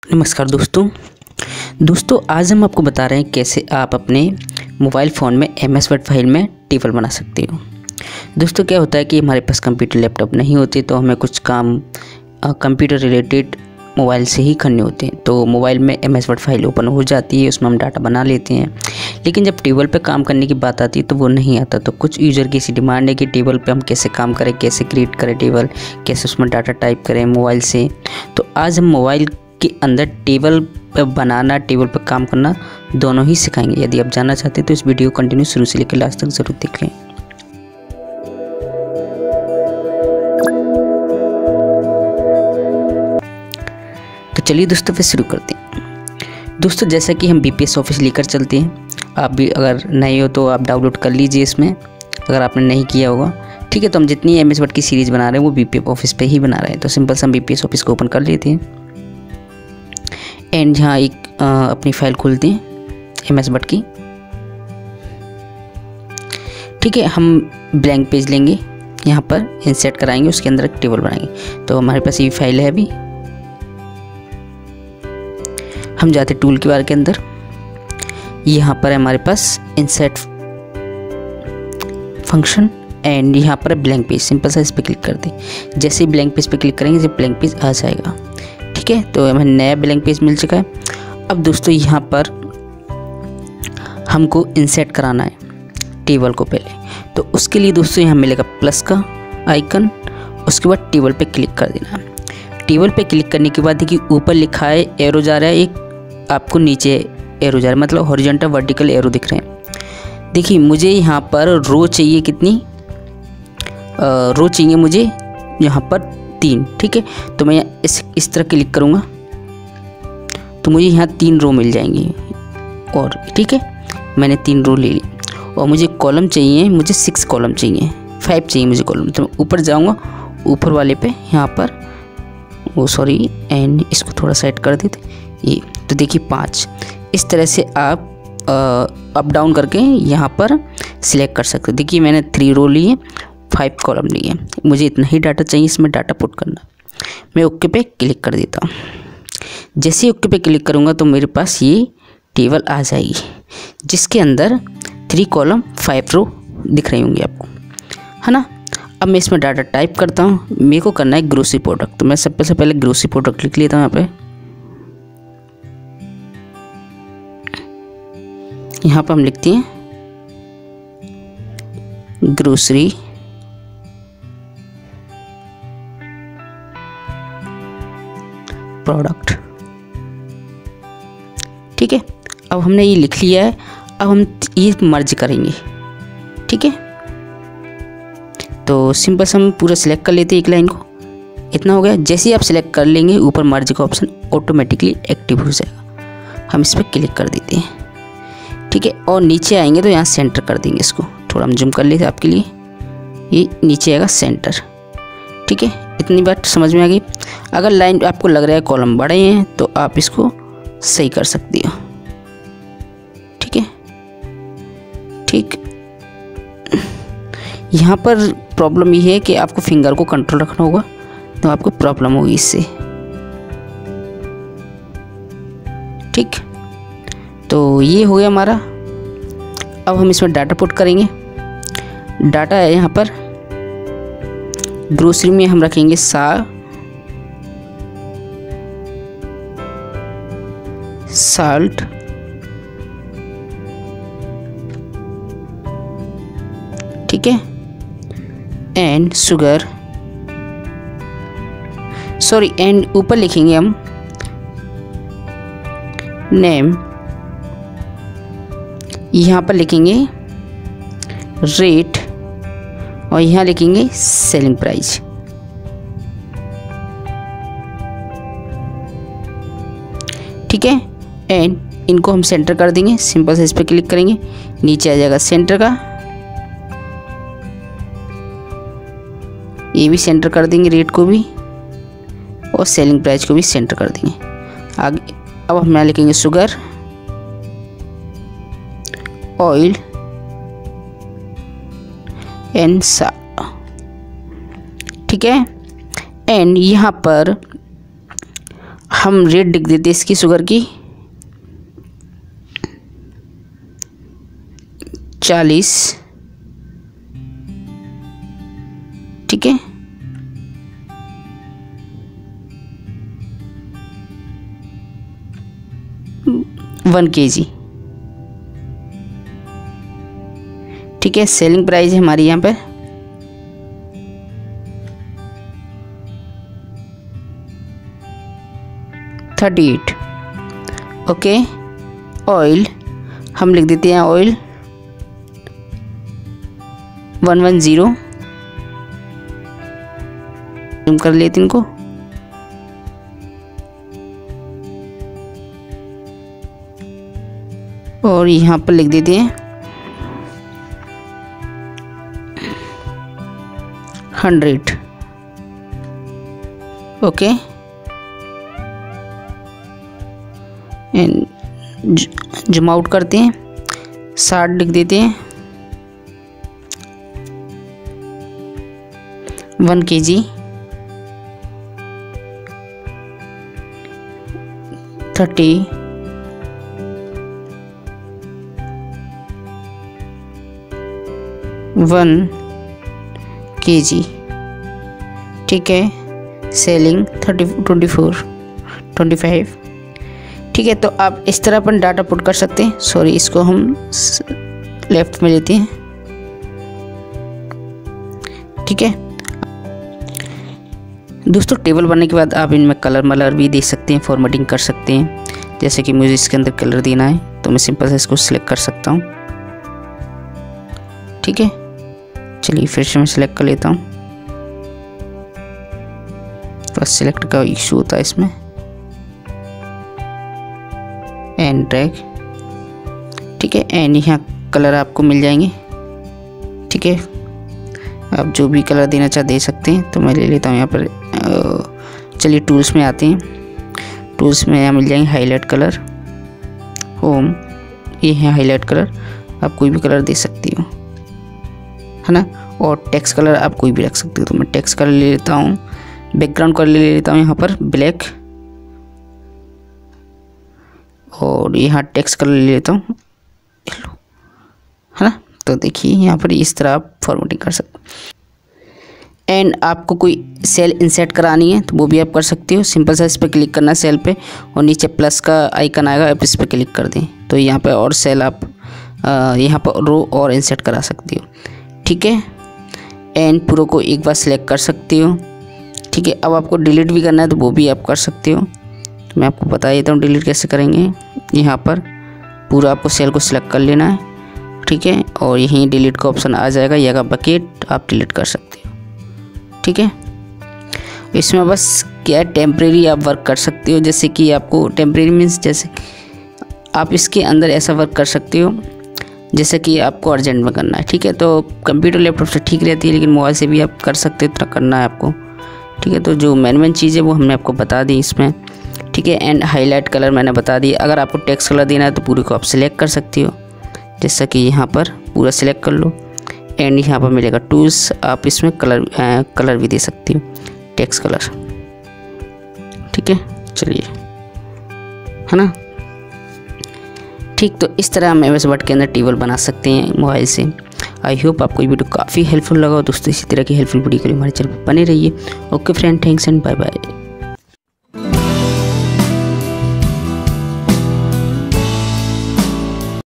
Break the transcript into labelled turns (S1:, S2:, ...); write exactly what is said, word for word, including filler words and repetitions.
S1: नमस्कार दोस्तों दोस्तों आज हम आपको बता रहे हैं कैसे आप अपने मोबाइल फ़ोन में एम एस वर्ड फाइल में टेबल बना सकते हो। दोस्तों क्या होता है कि हमारे पास कंप्यूटर लैपटॉप नहीं होते तो हमें कुछ काम कंप्यूटर रिलेटेड मोबाइल से ही करने होते हैं। तो मोबाइल में M S Word file open हो जाती है, उसमें हम डाटा बना लेते हैं, लेकिन जब टेबल पे काम करने की बात आती है तो वो नहीं आता। तो कुछ यूज़र की ऐसी डिमांड है कि टेबल पे हम कैसे काम करें, कैसे क्रिएट करें टेबल, कैसे उसमें डाटा टाइप करें मोबाइल से। तो आज हम मोबाइल के अंदर टेबल पर बनाना, टेबल पर काम करना दोनों ही सिखाएंगे। यदि आप जानना चाहते हैं तो इस वीडियो को कंटिन्यू शुरू से लेकर लास्ट तक ज़रूर देख लें। तो चलिए दोस्तों फिर शुरू करते हैं। दोस्तों जैसा कि हम बी पी एस ऑफिस लेकर चलते हैं, आप भी अगर नए हो तो आप डाउनलोड कर लीजिए इसमें, अगर आपने नहीं किया होगा। ठीक है, तो हम जितनी एम एस वर्ड की सीरीज़ बना रहे हैं वो बी पी एस ऑफिस पे ही बना रहे हैं। तो सिंपल से हम बी पी एस ऑफिस को ओपन कर लेते हैं एंड यहाँ एक आ, अपनी फाइल खोलते हैं एम एस वर्ड की। ठीक है, हम ब्लैंक पेज लेंगे, यहाँ पर इंसर्ट कराएंगे, उसके अंदर एक टेबल बनाएंगे। तो हमारे पास ये फाइल है। अभी हम जाते टूल के बार के अंदर, यहाँ पर हमारे पास इंसर्ट फंक्शन एंड यहाँ पर ब्लैंक पेज। सिंपल सा इस पर क्लिक कर दें। जैसे ही ब्लैंक पेज पे क्लिक करेंगे जब ब्लैंक पेज आ जाएगा। ठीक है, तो हमें नया ब्लैंक पेज मिल चुका है। अब दोस्तों यहाँ पर हमको इंसर्ट कराना है टेबल को पहले, तो उसके लिए दोस्तों यहाँ मिलेगा प्लस का आइकन, उसके बाद टेबल पे क्लिक कर देना। टेबल पे क्लिक करने के बाद देखिए ऊपर लिखा है एरो जा रहा है, एक आपको नीचे एरो जा रहा है, मतलब हॉरिजॉन्टल वर्टिकल एरो दिख रहे हैं। देखिए मुझे यहाँ पर रो चाहिए, कितनी आ, रो चाहिए मुझे यहाँ पर तीन। ठीक है, तो मैं इस इस तरह क्लिक करूँगा तो मुझे यहाँ तीन रो मिल जाएंगी। और ठीक है, मैंने तीन रो ले ली। और मुझे कॉलम चाहिए, मुझे सिक्स कॉलम चाहिए, फाइव चाहिए मुझे कॉलम। तो मैं ऊपर जाऊँगा, ऊपर वाले पे यहाँ पर वो सॉरी एंड इसको थोड़ा सेट कर देते ये। तो देखिए पाँच, इस तरह से आप अप डाउन करके यहाँ पर सिलेक्ट कर सकते हो। देखिए मैंने थ्री रो ली है, फाइव कॉलम लिए, मुझे इतना ही डाटा चाहिए, इसमें डाटा पुट करना। मैं ओके पे क्लिक कर देता हूँ। जैसे ही ओके पे क्लिक करूँगा तो मेरे पास ये टेबल आ जाएगी, जिसके अंदर थ्री कॉलम फाइव रो दिख रही होंगी आपको, है ना। अब मैं इसमें डाटा टाइप करता हूँ। मेरे को करना है ग्रोसरी प्रोडक्ट, तो मैं सबसे पहले ग्रोसरी प्रोडक्ट लिख लेता हूँ यहाँ पे। यहाँ पर हम लिखते हैं ग्रोसरी प्रोडक्ट। ठीक है, अब हमने ये लिख लिया है। अब हम ये मर्ज करेंगे। ठीक है, तो सिंपल से हम पूरा सिलेक्ट कर लेते हैं एक लाइन को। इतना हो गया। जैसे ही आप सिलेक्ट कर लेंगे ऊपर मर्ज का ऑप्शन ऑटोमेटिकली एक्टिव हो जाएगा। हम इस पर क्लिक कर देते हैं। ठीक है, और नीचे आएंगे तो यहाँ सेंटर कर देंगे इसको। थोड़ा हम जूम कर लेते हैं आपके लिए, ये नीचे आएगा सेंटर। ठीक है, इतनी बात समझ में आ गई। अगर लाइन आपको लग रहा है कॉलम बड़े हैं तो आप इसको सही कर सकती हो। ठीक है, ठीक। यहाँ पर प्रॉब्लम ये है कि आपको फिंगर को कंट्रोल रखना होगा, तो आपको प्रॉब्लम होगी इससे। ठीक, तो ये हो गया हमारा। अब हम इसमें डाटा पुट करेंगे। डाटा है यहाँ पर ग्रोसरी में हम रखेंगे सा साल्ट, ठीक है, एंड शुगर, सॉरी एंड ऊपर लिखेंगे हम नेम, यहाँ पर लिखेंगे रेट और यहाँ लिखेंगे सेलिंग प्राइस। ठीक है, एंड इनको हम सेंटर कर देंगे। सिंपल से इस पर क्लिक करेंगे, नीचे आ जाएगा सेंटर का, ये भी सेंटर कर देंगे, रेट को भी और सेलिंग प्राइस को भी सेंटर कर देंगे। आगे अब हम यहाँ लिखेंगे शुगर, ऑयल एंड सा। ठीक है, एंड यहाँ पर हम रेट लिख देते इसकी शुगर की चालीस, ठीक है। वन के जी, ठीक है। सेलिंग प्राइस है हमारी यहाँ पर थर्टी एट, ओके। ऑयल हम लिख देते हैं ऑयल वन वन ज़ीरो, हम कर लेते इनको, और यहाँ पर लिख देते हैं hundred, okay. And zoom out करते हैं, साठ लिख देते हैं, वन के जी थर्टी वन के जी, ठीक है। Selling thirty twenty four twenty five, ठीक है। तो आप इस तरह अपन डाटा पुट कर सकते हैं। सॉरी, इसको हम लेफ्ट में लेते हैं, ठीक है। दोस्तों टेबल बनने के बाद आप इनमें कलर मलर भी दे सकते हैं, फॉर्मेटिंग कर सकते हैं। जैसे कि मुझे इसके अंदर कलर देना है तो मैं सिंपल से इसको सिलेक्ट कर सकता हूँ, ठीक है। चलिए फिर से मैं सिलेक्ट कर लेता हूँ, बस सिलेक्ट का इशू होता है इसमें। एंड ड्रैग, ठीक है। एंड यहाँ कलर आपको मिल जाएंगे, ठीक है। आप जो भी कलर देना चाहे दे सकते हैं। तो मैं ले लेता हूँ यहाँ पर, चलिए टूल्स में आते हैं। टूल्स में यहाँ मिल जाएंगे हाईलाइट कलर, होम, ये है हाईलाइट कलर, आप कोई भी कलर दे सकती हो, है ना। और टेक्स्ट कलर आप कोई भी रख सकते हो। तो मैं टेक्स्ट कलर ले लेता हूँ, बैकग्राउंड कलर ले लेता हूँ यहाँ पर ब्लैक, और यहाँ टेक्स्ट कलर ले लेता हूँ येलो, है ना। तो देखिए यहाँ पर इस तरह आप फॉर्मेटिंग कर सकते हो। एंड आपको कोई सेल इंसर्ट करानी है तो वो भी आप कर सकते हो। सिंपल सा इस पर क्लिक करना है सेल पे, और नीचे प्लस का आइकन आएगा, आप इस पर क्लिक कर दें तो यहाँ पे और सेल आप यहाँ पर रो और इंसर्ट करा सकते हो, ठीक है। एंड पूरा को एक बार सिलेक्ट कर सकते हो, ठीक है। अब आपको डिलीट भी करना है तो वो भी आप कर सकते हो। तो मैं आपको बता देता हूँ डिलीट कैसे करेंगे। यहाँ पर पूरा आपको सेल को सिलेक्ट कर लेना है, ठीक है। और यहीं डिलीट का ऑप्शन आ जाएगा, यह बकेट आप डिलीट कर सकते हो, ठीक है। इसमें बस क्या टेम्परेरी आप वर्क कर सकते हो। जैसे कि आपको टेम्परेरी मीन्स जैसे आप इसके अंदर ऐसा वर्क कर सकते हो जैसे कि आपको अर्जेंट में करना है, ठीक है। तो कंप्यूटर लैपटॉप से ठीक रहती है, लेकिन मोबाइल से भी आप कर सकते हो, इतना करना है आपको, ठीक है। तो जो मेन मेन चीज़ है वो हमने आपको बता दी इसमें, ठीक है। एंड हाईलाइट कलर मैंने बता दी। अगर आपको टेक्स्ट कलर देना है तो पूरे को आप सिलेक्ट कर सकती हो, जैसा कि यहाँ पर पूरा सिलेक्ट कर लो। एंड यहाँ पर मिलेगा टूल्स, आप इसमें कलर आ, कलर भी दे सकती हो, टेक्स्ट कलर, ठीक है। चलिए, है ना, ठीक। तो इस तरह हम एम एस वर्ड के अंदर टेबल बना सकते हैं मोबाइल से। आई होप आपको ये वीडियो काफ़ी हेल्पफुल लगा। दोस्तों इसी तरह की हेल्पफुल वीडियो के लिए हमारे चैनल पर बने रहिए। Okay friend, thanks and bye bye.